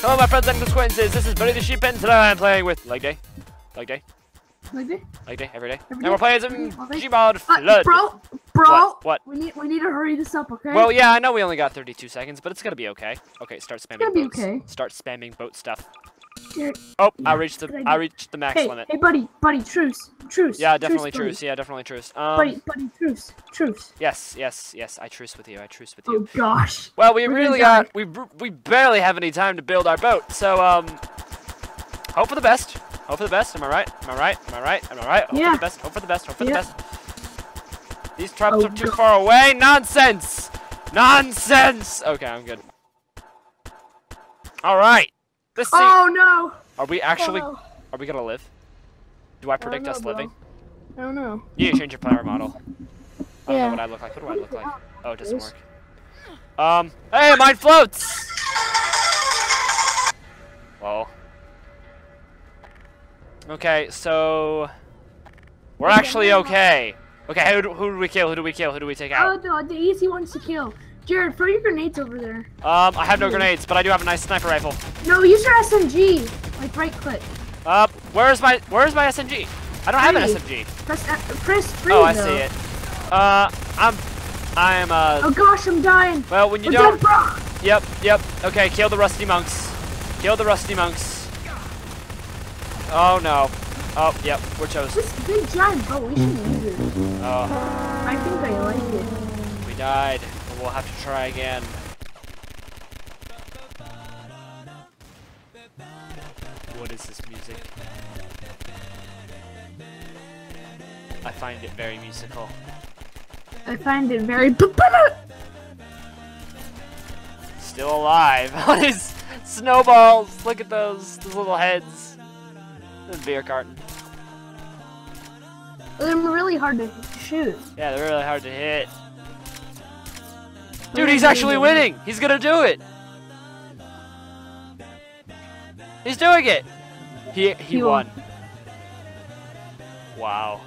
Hello, my friends and acquaintances. This is Buddy the Sheep, and today I'm playing with leg day, every day. And we're playing some Gmod Flood. Bro. What? We need to hurry this up, okay? Well, yeah, I know we only got 32 seconds, but it's gonna be okay. Okay, start spamming gonna be boats. okay. Start spamming boat stuff. Here. Oh, I reached the max limit. Hey, buddy, truce. Yeah, definitely truce. Yeah, definitely truce. Buddy, truce. Yes, I truce with you. Oh gosh. Well, we barely have any time to build our boat, so hope for the best. Hope for the best. Am I right? Yeah. Hope for the best. These traps are too far away. Nonsense. Okay, I'm good. All right. Let's see. Oh no. Are we actually? Are we gonna live? Do I predict us living? I don't know. You need to change your player model. I don't know Yeah. what I look like. What do I look like? Oh, it doesn't work. Hey, mine floats. Whoa. Okay, so we're actually okay. Okay, who do we kill? Who do we take out? Oh, the easy ones to kill. Jared, throw your grenades over there. I have no grenades, but I do have a nice sniper rifle. No, use your SMG. Like right click. Where's my SMG? I don't have an SMG. Press free. Oh, I see it. Oh gosh, I'm dying. Well, when you don't. Yep. Okay, kill the rusty monks. Oh no. Oh, yep, we're chosen. This big giant boat, we should use it. Oh. I think I like it. We died, but we'll have to try again. What is this music? I find it very musical. I find it very... Still alive. All these snowballs. Look at those little heads. The beer carton. They're really hard to shoot. Yeah, they're really hard to hit. Dude, he's actually winning. He's gonna do it. He's doing it. He won. Wow.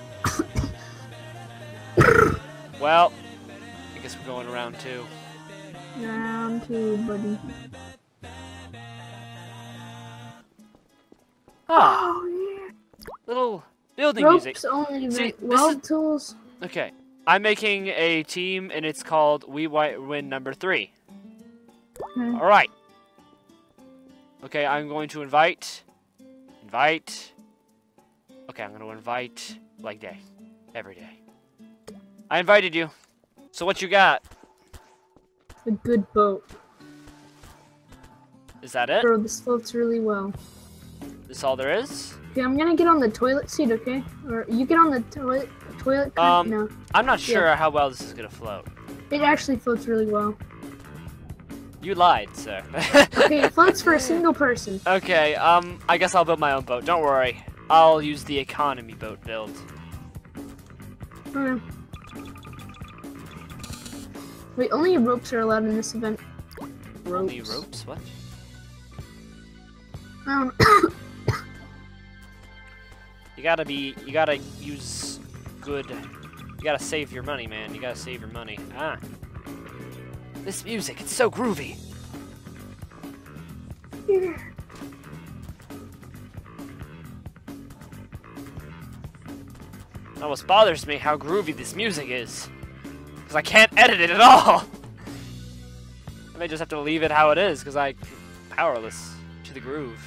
Well, I guess we're going round 2. Round 2, buddy. Oh yeah. Little building Ropes music. Only See, weld tools. Okay, I'm making a team, and it's called We White Win number 3. Okay. All right. Okay, I'm going to invite. Okay, I'm going to invite leg day, every day. I invited you. So what you got? A good boat. Is that it? Bro, this floats really well. This all there is? Okay, I'm gonna get on the toilet seat, okay? Or you get on the toilet. No. I'm not sure how well this is gonna float. It actually floats really well. You lied, sir. Okay, it floats for a single person. Okay, I guess I'll build my own boat. Don't worry. I'll use the economy boat build. Wait, only ropes are allowed in this event. Only ropes? What? You gotta use good, you gotta save your money, man. You gotta save your money. Ah. This music, it's so groovy. Yeah. It almost bothers me how groovy this music is. Because I can't edit it at all. I may just have to leave it how it is, because I'm powerless to the groove.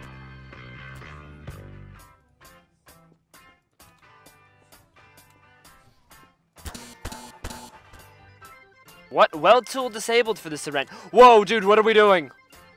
What? Weld tool disabled for this event. Whoa, dude, what are we doing?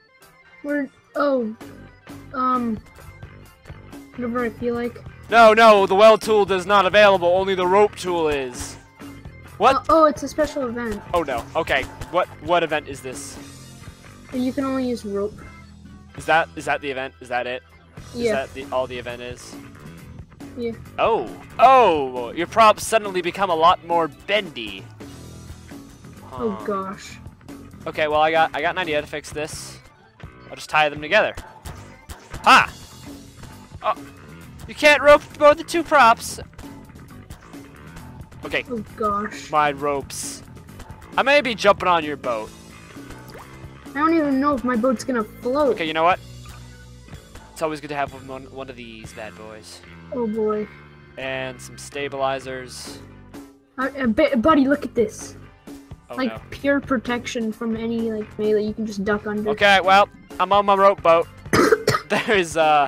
Whatever I feel like. No, the weld tool is not available. Only the rope tool is. What? Oh, it's a special event. Oh no. Okay. What event is this? You can only use rope. Is that the event? Is that it? Yeah. Is that all the event is? Yeah. Oh! Your props suddenly become a lot more bendy. Huh. Oh gosh. Okay, well I got an idea to fix this. I'll just tie them together. Ha! Oh, you can't rope both the 2 props. Okay. Oh gosh. My ropes. I may be jumping on your boat. I don't even know if my boat's gonna float. Okay, you know what? It's always good to have one of these bad boys. Oh boy. And some stabilizers. Buddy, look at this. Oh like no. pure protection from any like melee. You can just duck under. Okay, well, I'm on my rope boat. There's Oh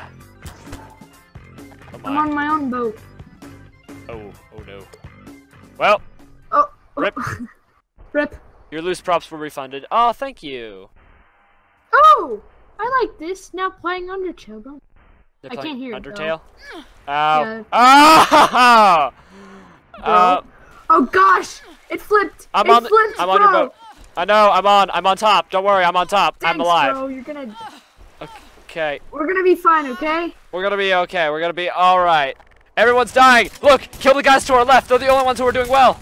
I'm on my own boat. Oh no. Well. Oh. Rip. Rip. Your loose props were refunded. Oh, thank you. Oh, I like this. Now playing Undertale. Don't. I can't hear Undertale. It, Ow. yeah. Oh. Oh gosh, it flipped. I'm on your boat. I know. I'm on top. Don't worry. I'm on top. Thanks, I'm alive. Bro, you're gonna. Okay. We're gonna be fine. Okay. We're gonna be okay. We're gonna be all right. Everyone's dying. Look, kill the guys to our left. They're the only ones who are doing well.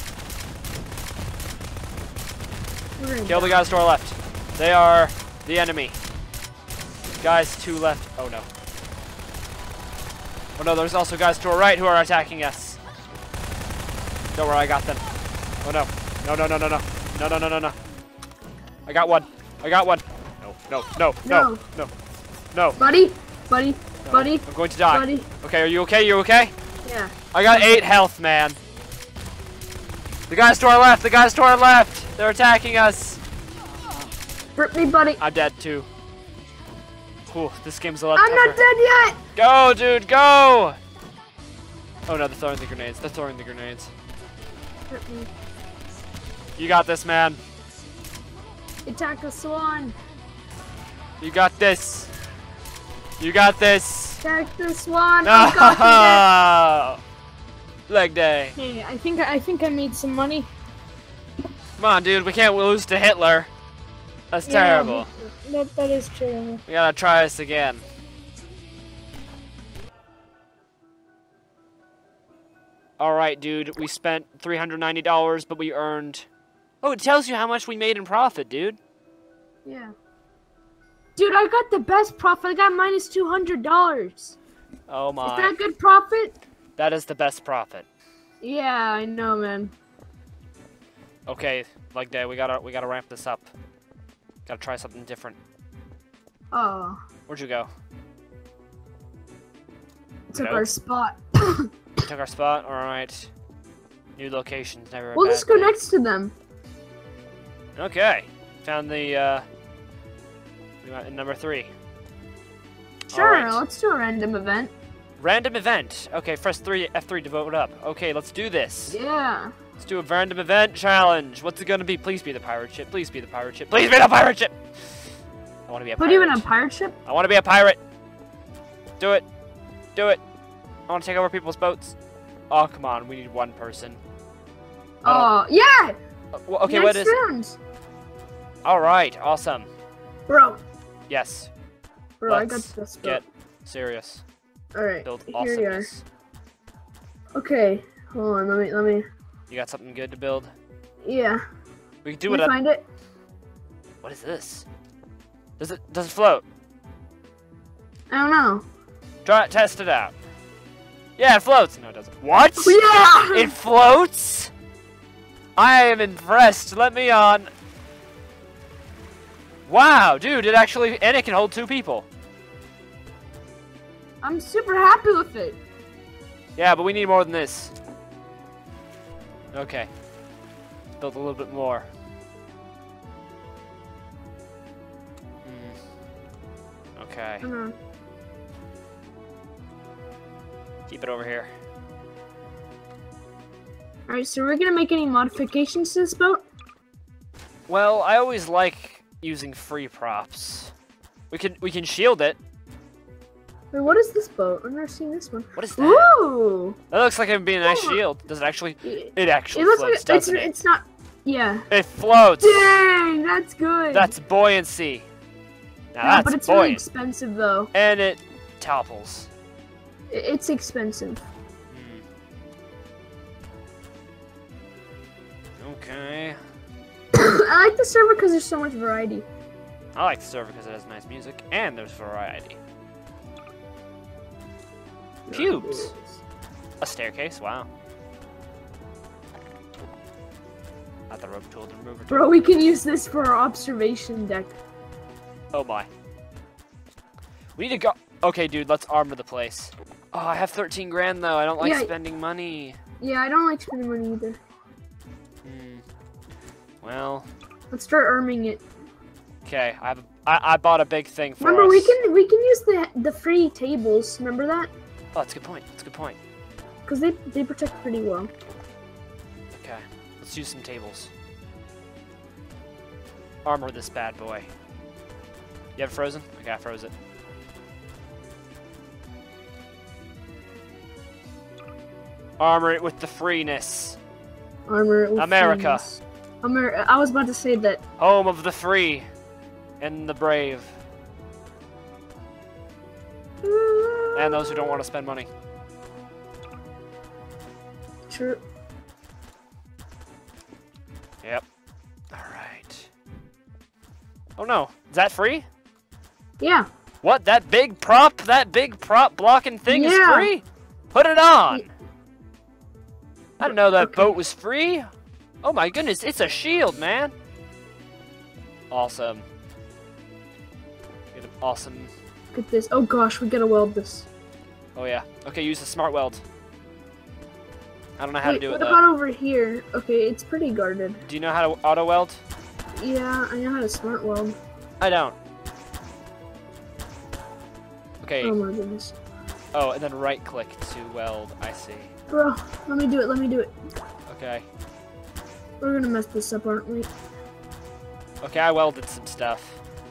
Kill the guys to our left. They are the enemy. Guys to left. Oh no. Oh no, there's also guys to our right who are attacking us. Don't worry, I got them. Oh no. No. I got one. No. Buddy. No. I'm going to die. Buddy. Okay, are you okay? You okay? Yeah. I got 8 health, man. The guys to our left. They're attacking us. Rip me, buddy. I'm dead too. Ooh, this game's a lot I'm tougher. not dead yet. Go, dude, go! Oh no, they're throwing the grenades. Rip me. You got this, man. Attack the swan. You got this. Attack the swan. No! Oh God, Leg day. hey, I think I made some money. Come on, dude, we can't lose to Hitler. That's terrible. That is true. We gotta try this again. Alright, dude, we spent $390, but we earned... Oh, it tells you how much we made in profit, dude. Yeah. Dude, I got the best profit. I got minus $200. Oh my. Is that good profit? That is the best profit. Yeah, I know, man. Okay, leg day, we gotta ramp this up. Gotta try something different. Oh. Where'd you go? Took our spot. Took our spot? Alright. New locations, never a We'll bad just go thing. next to them. Okay. Found the, we got in number 3. Sure, Alright. let's do a random event. Random event. Okay, press F3 to vote up. Okay, let's do this. Yeah. Let's do a random event challenge. What's it gonna be? Please be the pirate ship. Please be the pirate ship. Please be the pirate ship! I wanna be a pirate. Put you in a pirate ship? I wanna be a pirate. Do it. Do it. I wanna take over people's boats. Oh, come on. We need one person. Oh, yeah! Okay, what is it? Alright, awesome. Bro. Yes. Bro, I got this. Get serious. Alright, Build here awesomeness. we are. Okay, hold on, let me... You got something good to build? Yeah. We can do Can it. you find it? What is this? Does it float? I don't know. Test it out. Yeah, it floats. No, it doesn't. What? Yeah! It floats? I am impressed. Let me on. Wow, dude, it actually, and it can hold 2 people. I'm super happy with it. Yeah, but we need more than this. Okay. Build a little bit more. Okay. Keep it over here. Alright, so we're gonna make any modifications to this boat? Well, I always like using free props. We can shield it. Wait, what is this boat? I've never seen this one. What is that? Ooh! That looks like it would be a nice shield. Does it actually? It actually It looks floats, like doesn't it? it's not. Yeah. It floats. Dang, that's good. That's buoyancy. Now yeah, that's but it's buoyant. really expensive though. And it topples. It's expensive. Okay. I like the server because there's so much variety. I like the server because it has nice music and there's variety. Cubes. A staircase. Wow. Not the rope tool, the remover tool. Bro, we can use this for our observation deck. Oh my. We need to go. Okay, dude, let's armor the place. Oh, I have 13 grand though. I don't like spending money. Yeah, I don't like spending money either. Well. Let's start arming it. Okay, I bought a big thing for Remember, us. we can use the free tables. Remember that? Oh, that's a good point. That's a good point. Because they protect pretty well. Okay, let's use some tables. Armor this bad boy. You have it frozen? Okay, I froze it. Armor it with the freeness. Armor it with America. freeness. I was about to say that. Home of the free and the brave. And those who don't want to spend money. Sure. Yep. Alright. Oh no. Is that free? Yeah. What? That big prop blocking thing is free? Put it on! I didn't know that boat was free. Oh my goodness, it's a shield, man. Awesome. Get an awesome. Look at this. Oh gosh, we gotta weld this. Oh yeah. Okay, use the smart weld. I don't know how to do it What though. about over here? Okay, it's pretty guarded. Do you know how to auto weld? Yeah, I know how to smart weld. I don't. Okay. Oh my goodness. Oh, and then right click to weld. I see. Bro, let me do it. Let me do it. Okay. We're gonna mess this up, aren't we? Okay, I welded some stuff.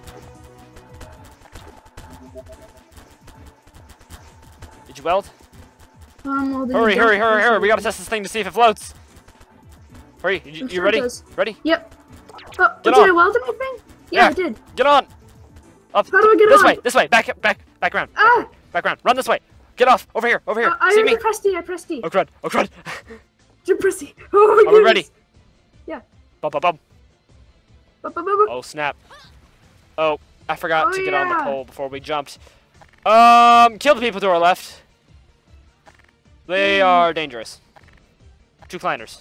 Did you weld? Hurry, hurry, hurry, hurry! We gotta test this thing to see if it floats. Hurry! You ready? Ready? Yep. Oh, did on. I weld anything? Yeah, I did. Get on! Up. How do I get this on? way, this way, back around. Ah! Back around. Run this way. Get off. Over here, over here. I See me? pressed E, I pressed E. Oh crud, oh crud. You're pressing. Oh my Are we ready? Yeah. Bum, bum, bum. Oh snap. Oh, I forgot to get on the pole before we jumped. Kill the people to our left. They are dangerous. 2 climbers.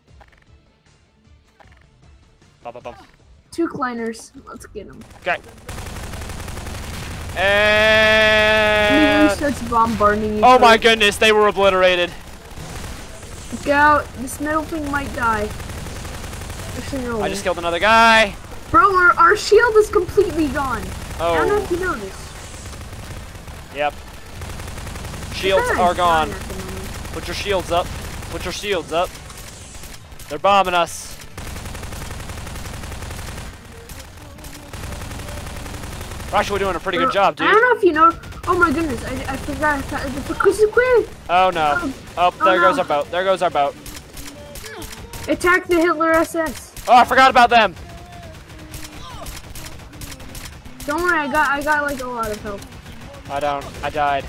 Bum, bum, bum. 2 climbers. Let's get them. Okay. And And he starts bombarding each oh my other. goodness, they were obliterated. Look out! This metal thing might die. Actually, no. I just killed another guy. Bro, our shield is completely gone. Oh. I don't know if you know this. Yep. Shields are gone. At the moment. Put your shields up. Put your shields up. They're bombing us. We're actually doing a pretty good job, dude. I don't know if you know. Oh my goodness, I forgot. This is quick. Oh no. Oh, there goes our boat. There goes our boat. Attack the Hitler SS. Oh, I forgot about them. Don't worry, I got like a lot of help. I don't. I died.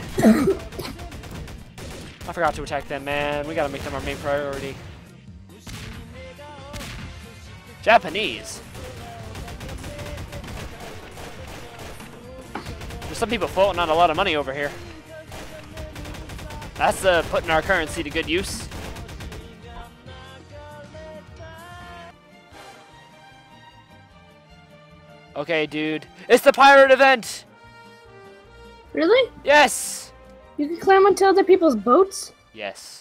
I forgot to attack them, man. We gotta make them our main priority. Japanese. There's some people floating on a lot of money over here. That's putting our currency to good use. Okay, dude. It's the pirate event! Really? Yes! You can climb onto other people's boats? Yes.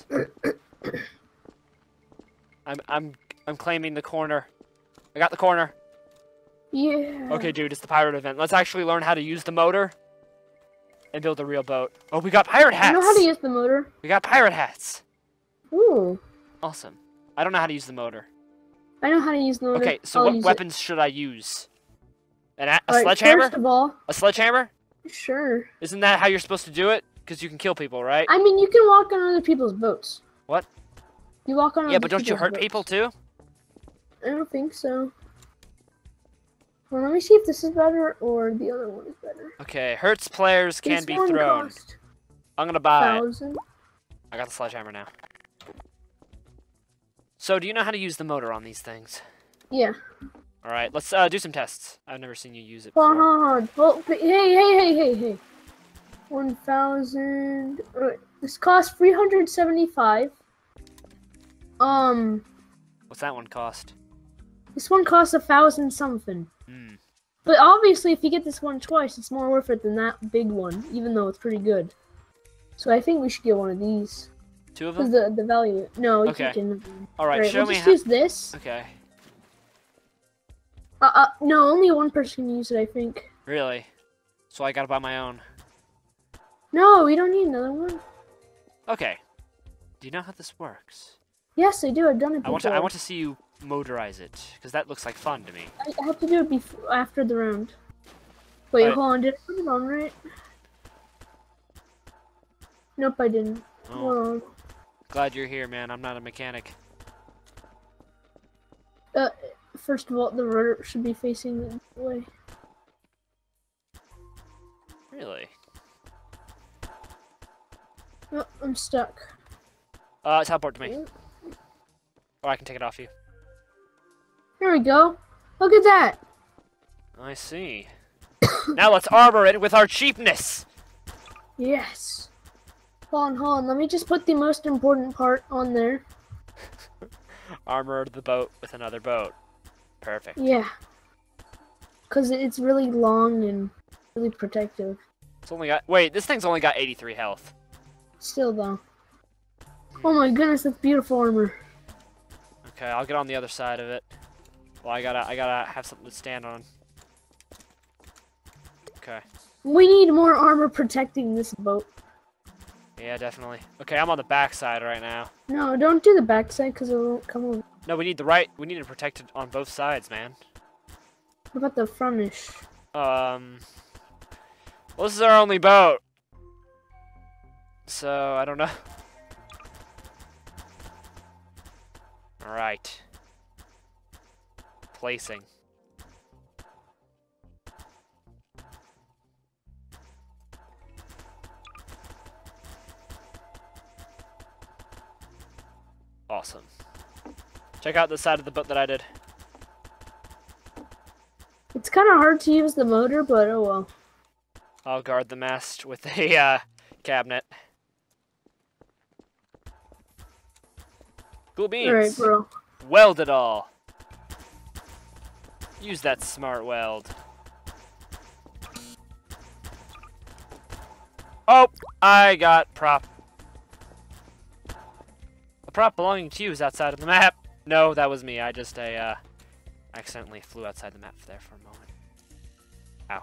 I'm claiming the corner. I got the corner. Yeah. Okay, dude, it's the pirate event. Let's actually learn how to use the motor and build a real boat. Oh, we got pirate hats. I know how to use the motor. We got pirate hats. Ooh. Awesome. I don't know how to use the motor. I know how to use the motor. Okay, so what weapons should I use? A Alright, sledgehammer? First of all, A sledgehammer? sure. Isn't that how you're supposed to do it? Because you can kill people, right? I mean, you can walk on other people's boats. What? You walk on Yeah, other but don't you people's hurt boats. people too? I don't think so. Well, let me see if this is better or the other one is better. Okay, hurts players can This be one thrown. cost I'm gonna buy it. 1,000. I got the sledgehammer now. So, do you know how to use the motor on these things? Yeah. Alright, let's do some tests. I've never seen you use it Hold before. on. Well, hey. 1,000. This costs 375. What's that one cost? This one costs 1,000 something. Mm. But obviously, if you get this one twice, it's more worth it than that big one, even though it's pretty good. So I think we should get one of these. 2 of them? Because the value... No, you Okay. can... Alright, show we'll me just how... use this. Okay. No, only one person can use it, I think. Really? So I gotta buy my own. No, we don't need another one. Okay. Do you know how this works? Yes, I do. I've done it before. I want to see you motorize it, because that looks like fun to me. I have to do it before, after the round. Wait, Right. hold on. Did I put it on right? Nope, I didn't. Oh. Hold on. Glad you're here, man. I'm not a mechanic. First of all, the rudder should be facing the way. Really? Oh, I'm stuck. Teleport to me. Or I can take it off you. There we go. Look at that. I see. Now let's armor it with our cheapness! Yes. Hold on. Let me just put the most important part on there. Armor the boat with another boat. Perfect. Yeah. Because it's really long and really protective. It's only got... Wait, this thing's only got 83 health. Still, though. Oh my goodness, that's beautiful armor. Okay, I'll get on the other side of it. Well, I gotta have something to stand on. Okay. We need more armor protecting this boat. Yeah, definitely. Okay, I'm on the back side right now. No, don't do the backside because it won't come on. No, we need to protect it on both sides, man. What about the frontish? Well, this is our only boat. So, I don't know. Alright. Placing. Awesome. Check out the side of the boat that I did. It's kind of hard to use the motor, but oh well. I'll guard the mast with a cabinet. Cool beans. Alright, bro. Weld it all. Use that smart weld. Oh, I got prop. A prop belonging to you is outside of the map. No, that was me. I just accidentally flew outside the map there for a moment. Ow.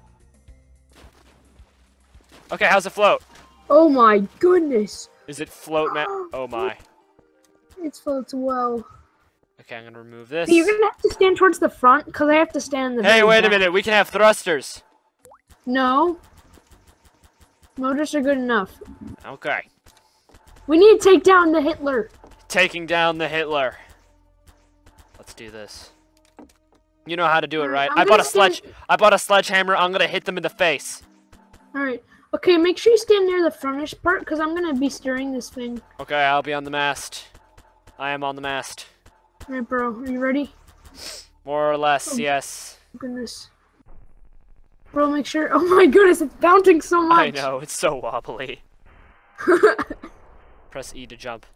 Okay, how's it float? Oh my goodness. Is it float, man? Oh my. It floats well. Okay, I'm gonna remove this. You're gonna have to stand towards the front because I have to stand in the Hey, very wait a back. minute. We can have thrusters. No. Motors are good enough. Okay. We need to take down the Hitler. Taking down the Hitler. Let's do this. You know how to do it, right? I bought a sledgehammer. I'm gonna hit them in the face. Alright. Okay, make sure you stand near the frontish part because I'm gonna be steering this thing. Okay, I'll be on the mast. I am on the mast. Alright, bro. Are you ready? More or less, yes. Goodness. Bro, make sure. Oh my goodness, it's bouncing so much. I know, it's so wobbly. Press E to jump.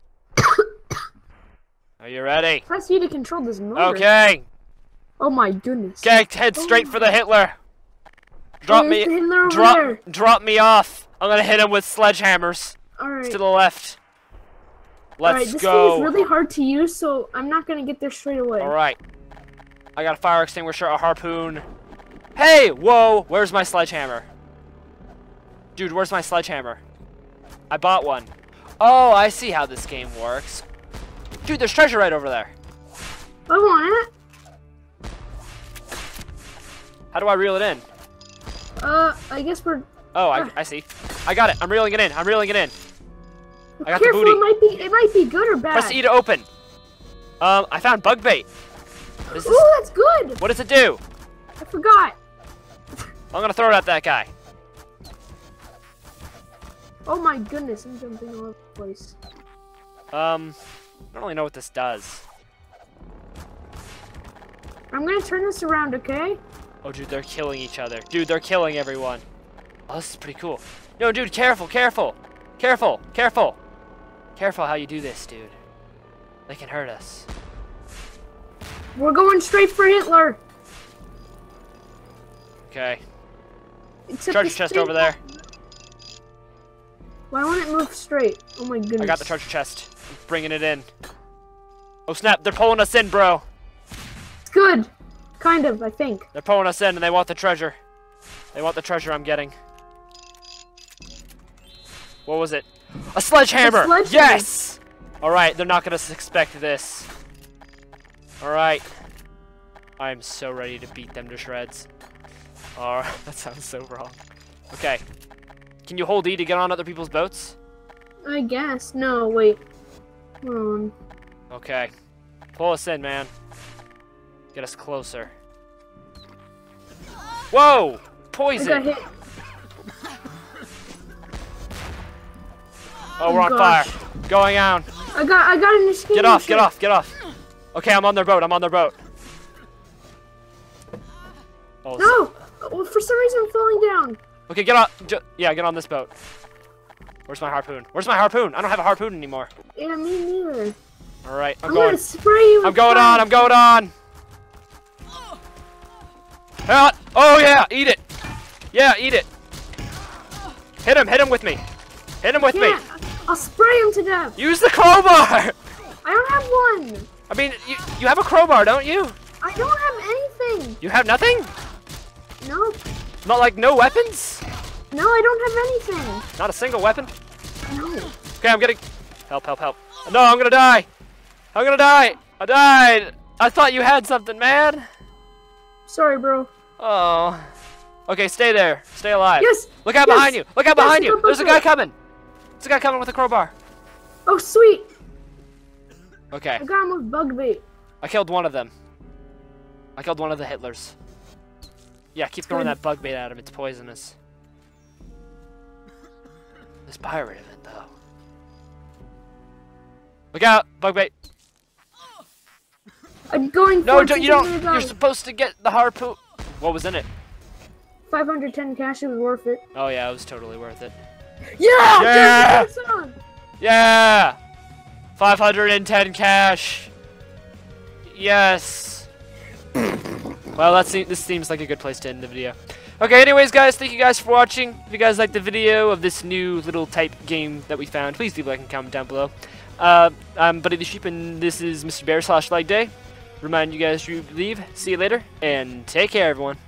Are you ready? Press U to control this motor. Okay. Oh my goodness. Okay, head straight for the Hitler. Drop There's me. the Hitler over there. Drop me off. I'm gonna hit him with sledgehammers. Alright. To the left. Let's This go. thing is really hard to use, so I'm not gonna get there straight away. Alright. I got a fire extinguisher, a harpoon. Hey! Whoa! Where's my sledgehammer? Dude, where's my sledgehammer? I bought one. Oh, I see how this game works. Dude, there's treasure right over there. I want it. How do I reel it in? I guess we're... Oh, I see. I got it. I'm reeling it in. I'm reeling it in. I got Careful, the booty. it might be good or bad. Press E to open. I found bug bait. What is this? Ooh, that's good. What does it do? I forgot. I'm gonna throw it at that guy. Oh my goodness, I'm jumping all over the place. I don't really know what this does. I'm gonna turn this around, okay? Oh, dude, they're killing each other. Dude, they're killing everyone. Oh, this is pretty cool. No, dude, careful, careful. Careful, careful. Careful how you do this, dude. They can hurt us. We're going straight for Hitler. Okay. Except Treasure the chest speed- over there. Why won't it move straight? Oh my goodness. I got the treasure chest. I'm bringing it in. Oh snap, they're pulling us in, bro. It's good. Kind of, I think. They're pulling us in and they want the treasure. They want the treasure I'm getting. What was it? A sledgehammer! sledgehammer. Yes! Alright, they're not gonna expect this. Alright. I'm so ready to beat them to shreds. Alright, that sounds so wrong. Okay. Can you hold E to get on other people's boats? I guess. No, wait. Hold on. Okay. Pull us in, man. Get us closer. Whoa! I got Poison! hit. Oh, we're on gosh. fire. Going down. I got an escape. Get off, get off, get off. Okay, I'm on their boat, I'm on their boat. Oh, No! Well, for some reason I'm falling down. okay, get on. Yeah, get on this boat. Where's my harpoon? Where's my harpoon? I don't have a harpoon anymore. Yeah, me neither. Alright, I'm I'm going. gonna spray you. I'm with going fire. on, I'm going on. Oh yeah, eat it. Yeah, eat it. Hit him with me. Hit him with me. Yeah, I'll spray him to death. Use the crowbar. I don't have one. I mean, you have a crowbar, don't you? I don't have anything. You have nothing? No. Not like no weapons? No, I don't have anything. Not a single weapon? No. Okay, I'm getting... Help, help, help. No, I'm gonna die. I'm gonna die. I died. I thought you had something, man. Sorry, bro. Oh. Okay, stay there. Stay alive. Yes. Look out yes, behind you. Look out yes, behind you. go There's a for guy it. coming. There's a guy coming with a crowbar. Oh, sweet. Okay. I got him with bug bait. I killed one of them. I killed one of the Hitlers. Yeah, keep throwing Good. that bug bait at him. It's poisonous. This pirate event, though. Look out! Bug bait. I'm going No, for you don't. You're supposed to get the harpoon. What was in it? 510 cash. It was worth it. Oh yeah, it was totally worth it. Yeah. Yeah! There's the song. Yeah! 510 cash. Yes. Well, this seems like a good place to end the video. Okay, anyways, guys, thank you guys for watching. If you guys liked the video of this new little type game that we found, please leave a like and comment down below. I'm Buddy the Sheep, and this is Mr. Bear /Leg Day. Remind you guys to leave. See you later, and take care, everyone.